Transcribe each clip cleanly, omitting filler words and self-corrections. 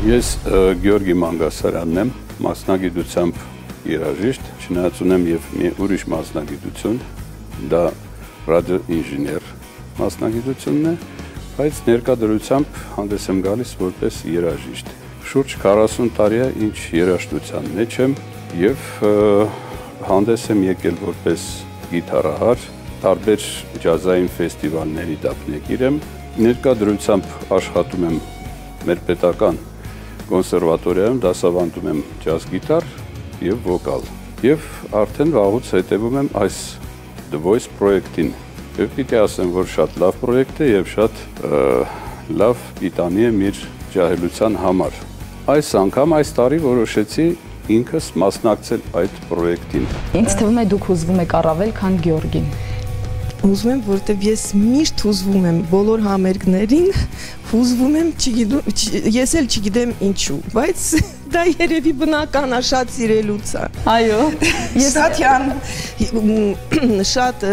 Ես Գյորգի Մանգասարյանն եմ, մասնագիտությամբ երաժիշտ, չնայած ունեմ եւ մի ուրիշ մասնագիտություն, դա ռադիոինժեներ մասնագիտությունն է, բայց ներկայությամբ հանդես եմ գալիս որպես երաժիշտ։ Շուրջ 40 տարի է ինչ երաժշտության մեջ եմ եւ հանդես եմ եկել որպես գիտարահար, տարբեր ջազային ֆեստիվալների դափնեկիր եմ, ներկայությամբ աշխատում եմ մեր պետական կոնսերվատորիայում, դասավանդում եմ ջազ գիտար եւ վոկալ։ Եվ արդեն վաղուց հետևում եմ այս The Voice պրոյեկտին։ Եվ պիտի ասեմ, որ շատ լավ պրոյեկտ է եւ շատ լավ պիտանի է իր ջահելության համար։ Այս անգամ այս տարի որոշեցի ինքս մասնակցել այդ պրոյեկտին։ Ինձ թվում է դուք հուզվում եք առավել, քան Գյորգին։ Հուզվում եմ, որովհետև ես միշտ հուզվում եմ բոլոր համերգներին, հուզվում եմ, ես էլ չգիտեմ ինչու, բայց դա երևի բնական է, շատ սիրելուց է։ Այո։ Շատ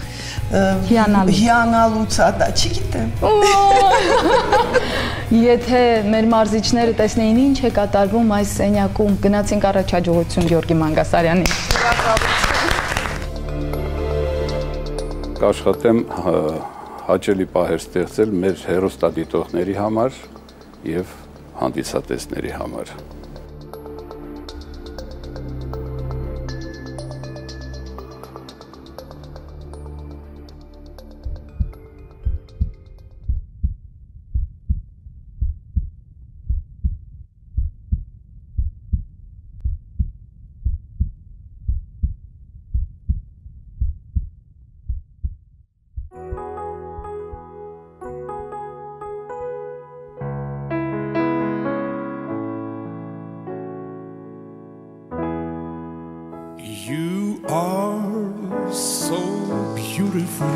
հիանալուց է դա, չգիտեմ։ Եթե մեր մարզիչները տեսնեին ինչ է կատարվում այս սենյակում, գնացինք առաջհաջողություն Գյորգի Մանգասարյանին։ Կաշխատեմ հաճելի պահեր ստեղծել մեր հեռուստադիտողների համար եւ հանդիսատեսների համար։ You are so beautiful.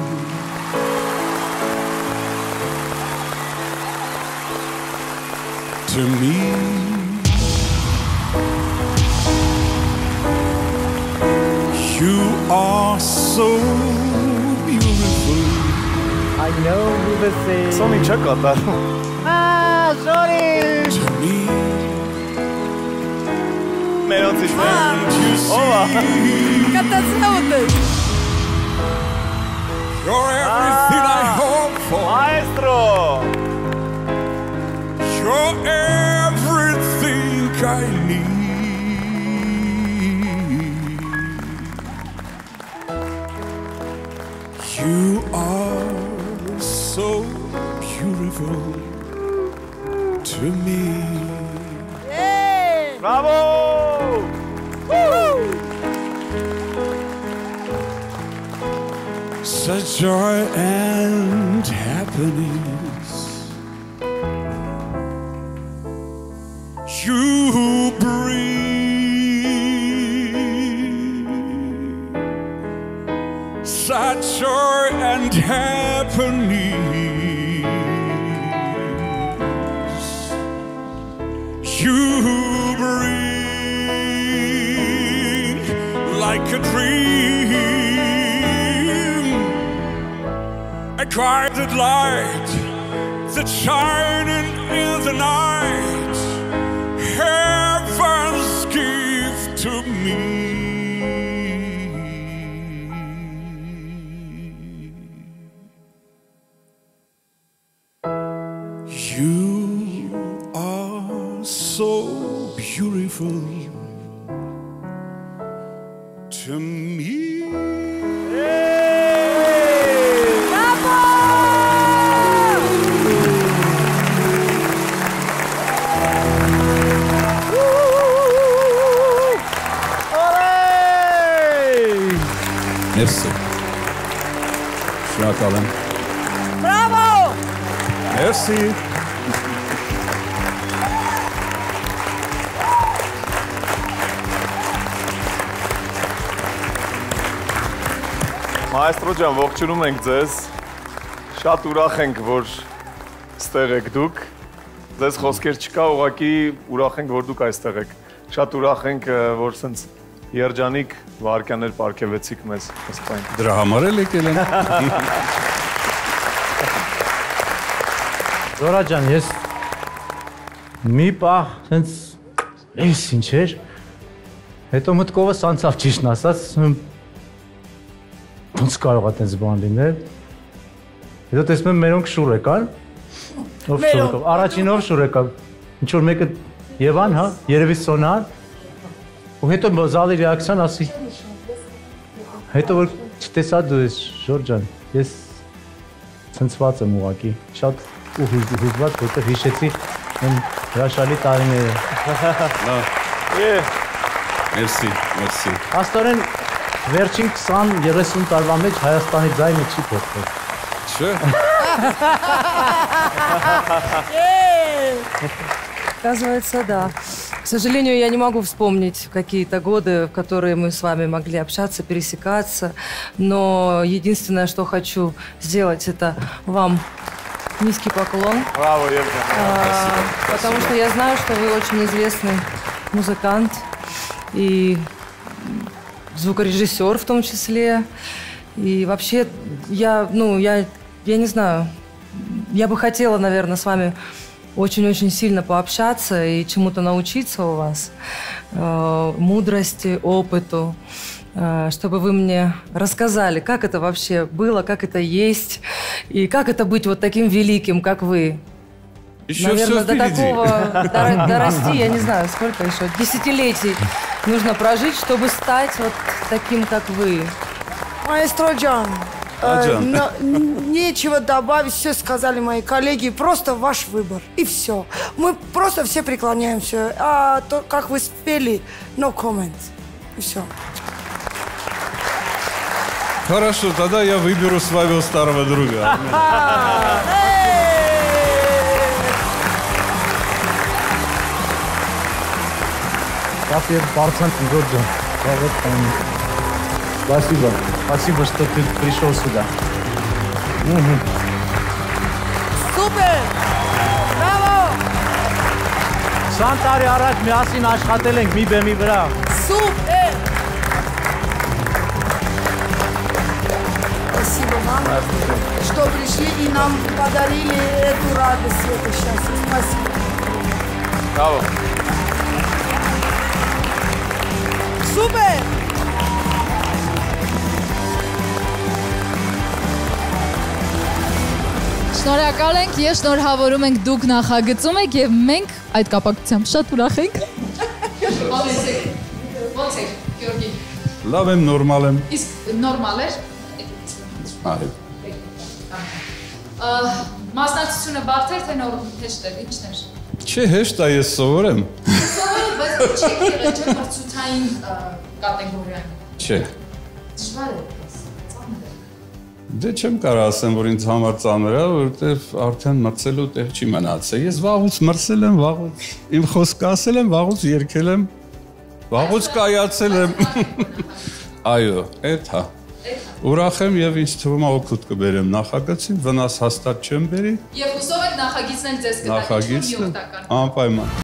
To me, you are so beautiful. I know who this is. Sonny Chakata. Ah, Sonny! To me, Meron sich you're everything I hope for. Maestro! You're everything I need. You are so beautiful to me. Hey! Bravo! Such joy and happiness you bring. Such joy and happiness you bring like a dream. A guided light that's shining in the night, heaven's gift to me. You are so beautiful to me. Merci. Շնորհակալ եմ։ Bravo! Merci. Maestro ջան, ողջունում ենք ձեզ։ Շատ ուրախ ենք, որ ստեղ եք դուք։ Ձեզ խոսքեր չկա, ուղղակի ուրախ ենք, որ դուք այստեղ եք։ Շատ ուրախ ենք, որ սենց երջանիկ վարքյաներ պարգևեցիք մեզ ըստ այն։ Դրա համար էլ եկել եմ։ Զորա ջան, ես Մի պահ, հենց էս ինչ էր։ Հետո մտքովս անցավ ճիշտն ասած, ոնց կարող է այդպես բան լինել։ Հետո տեսնում եմ մերոնք շուռ եկան։ Ով շուռ եկավ։ Առաջինով շուռ եկավ։ Ինչ որ մեկը Եվան, հա, երևի Սոնան։ Ու հետո զալի ռեակցիան ասի։ Հետո որ չտեսա դու ես Ժորժ ջան, ես ցնցված եմ ուղակի, շատ հուզված, որտեղ հիշեցի այն հրաշալի տարիները։ Մերսի, մերսի։ Աստորեն վերջին 20-30 տարվա մեջ Հայաստանի ձայնը չի փոխվել։ Չէ։ Оказывается, да. К сожалению, я не могу вспомнить какие-то годы, в которые мы с вами могли общаться, пересекаться. Но единственное, что хочу сделать, это вам низкий поклон. Браво, Евгений. Потому что я знаю, что вы очень известный музыкант и звукорежиссер в том числе. И вообще, я не знаю, я бы хотела, наверное, с вами очень-очень сильно пообщаться и чему-то научиться у вас, мудрости, опыту, чтобы вы мне рассказали, как это вообще было, как это есть, и как это быть вот таким великим, как вы. Еще наверное, все до такого дорасти, я не знаю, сколько еще, десятилетий нужно прожить, чтобы стать вот таким, как вы. Маэстро Джан, нечего добавить, все сказали мои коллеги, просто ваш выбор, и все. Мы просто все преклоняемся, а то, как вы спели, no comment, и все. Хорошо, тогда я выберу своего старого друга. Спасибо, Жорж. Спасибо. Спасибо, что ты пришел сюда. Супер! Браво! 20 տարի առաջ միասին աշխատել ենք մի բեմի վրա։ Супер! Спасибо вам, что пришли и нам подарили эту радость, это счастье. Спасибо. Браво. Супер! Շնորհակալ ենք, ես շնորհավորում ենք դուք նախագծում եք եւ մենք այդ կապակցությամբ շատ ուրախ ենք։ Ալեցեք։ Ո՞նց եք, Գյորգի։ Լավ եմ, նորմալ եմ։ Իսկ նորմալ էր։ Այո։ Մասնակցությունը բարդ էր, թե նոր հեշտ էր, ի՞նչն էր։ Չէ, հեշտ է, ես սովոր եմ։ Սովորել, բայց չեք եղել չէ՞ մրցութային կատեգորիան։ Չէ։ Դժվար է։ Դե չեմ կարող ասեմ, որ ինձ համար ծանր է, որովհետև արդեն մրցելու տեղ չի մնացել։ Ես վաղուց մրցել եմ, վաղուց իմ խոսքը ասել եմ, վաղուց երգել եմ, վաղուց կայացել եմ։ Այո, էդ հա։ Ուրախ եմ եւ ինձ թվում է օգուտ կբերեմ նախագծին, վնաս հաստատ չեմ բերի։ Եվ հուսով եք նախագիծն էլ ձեզ կտա։ Նախագիծն անպայման։